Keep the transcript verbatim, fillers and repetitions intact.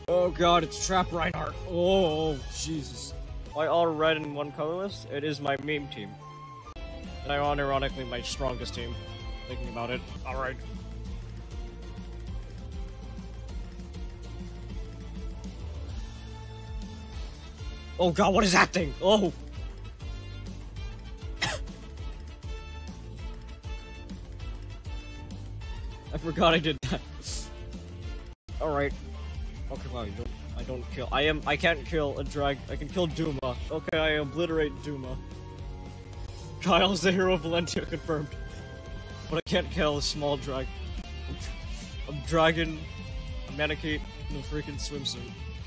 Oh god, it's Trap Reinhardt. Oh, Jesus. Why all red and one colorless? It is my meme team. And ironically, my strongest team. Thinking about it. Alright. Oh god, what is that thing? Oh! I forgot I did that. Alright. Okay, wow, you don't- I don't kill- I am- I can't kill a drag- I can kill Duma. Okay, I obliterate Duma. Kyle's the hero of Valentia, confirmed. But I can't kill a small drag. A dragon, a mannequin, and a freaking swimsuit.